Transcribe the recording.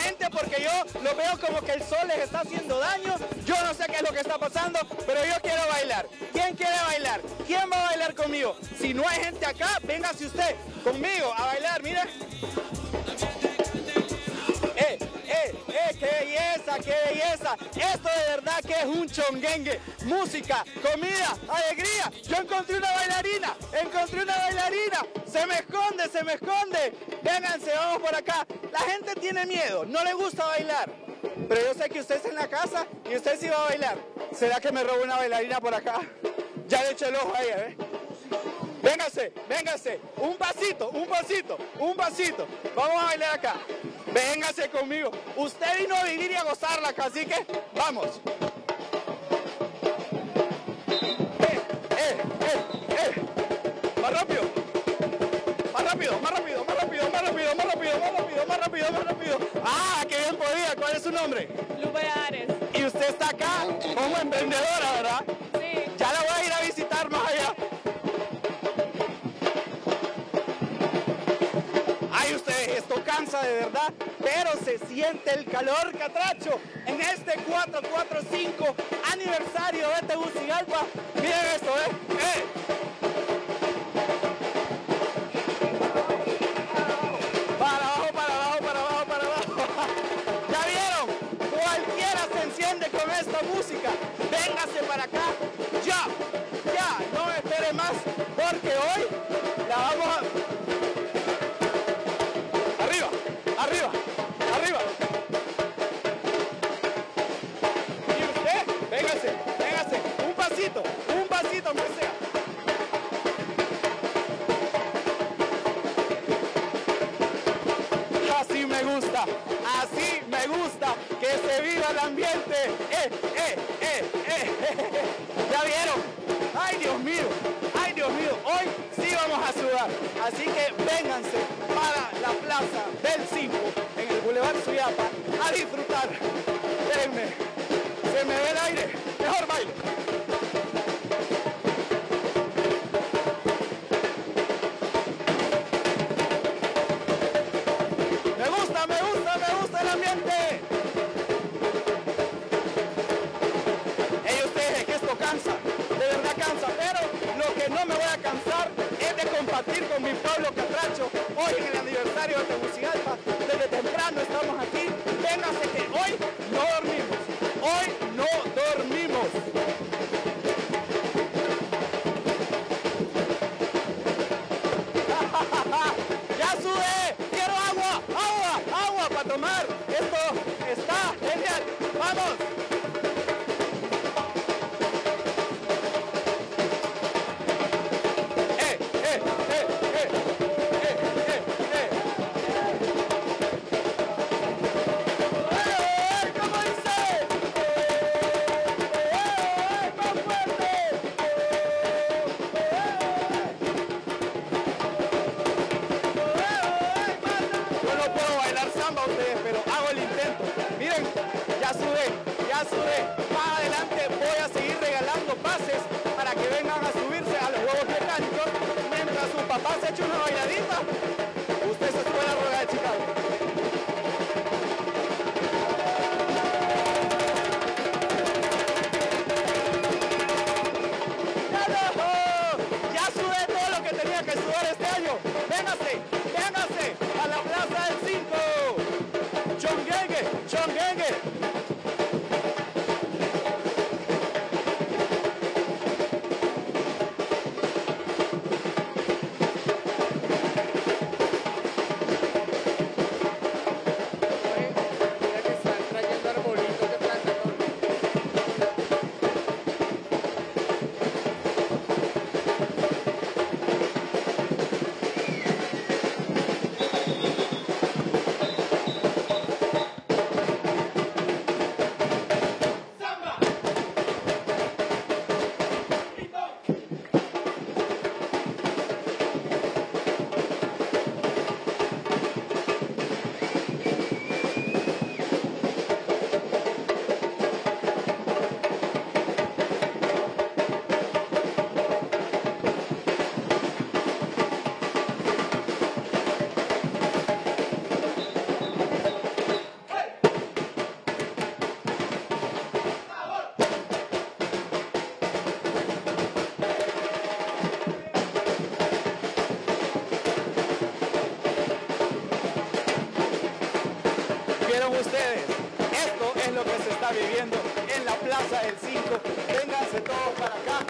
gente porque yo lo veo como que el sol les está haciendo daño. Yo no sé qué es lo que está pasando, pero yo quiero bailar. ¿Quién quiere bailar? ¿Quién va a bailar conmigo? Si no hay gente acá, véngase usted conmigo a bailar, mire. ¡Qué belleza, qué belleza! Esto de verdad que es un chonguengue. Música, comida, alegría. Yo encontré una bailarina, Se me esconde, se me esconde. Vénganse, vamos por acá. La gente tiene miedo, no le gusta bailar. Pero yo sé que usted está en la casa y usted sí va a bailar. ¿Será que me robo una bailarina por acá? Ya le eché el ojo a ella, ¿eh? Véngase, véngase, un pasito. Vamos a bailar acá. Véngase conmigo. Usted vino a vivir y a gozarla acá, así que vamos. Más rápido. Más rápido. Ah, qué bien podía. ¿Cuál es su nombre? Lupe Ares. Y usted está acá como emprendedora, ¿verdad? Sí. Ya la voy a ir a visitar más allá. Ay, ustedes, esto cansa de verdad, pero se siente el calor, Catracho, en este 445 aniversario de Tegucigalpa. Miren esto, Para abajo. ¿Ya vieron? Cualquiera se enciende con esta música. Véngase para acá, ya, no me espere más, porque hoy la vamos a... Arriba. Y usted, véngase. Un pasito, aunque sea. Así me gusta, que se viva el ambiente. ¿Ya vieron? Ay, Dios mío, hoy sí vamos a sudar. Así que vénganse para la plaza del 5 en el Boulevard Suyapa a disfrutar. Espérenme, se me ve el aire, mejor baile. Me gusta el ambiente. Ustedes, que esto cansa, de verdad cansa, pero lo que no me voy a cansar es de compartir con mi pueblo Catracho. Hoy en el aniversario de Tegucigalpa, desde temprano estamos aquí. Vénganse que hoy no dormimos. Ya sudé, quiero agua para tomar. Esto está genial. ¡Vamos! Pero hago el intento. Miren, ya sudé. Más adelante voy a seguir regalando pases para que vengan a subirse a los juegos mecánicos. Mientras su papá se echa una bailadita, usted se sube a la rueda de Chicago. Ya sudé todo lo que tenía que sudar este año. Véngase a la plaza del 5. Chonguengue. ustedes, esto es lo que se está viviendo en la Plaza del 5. Vénganse todos para acá.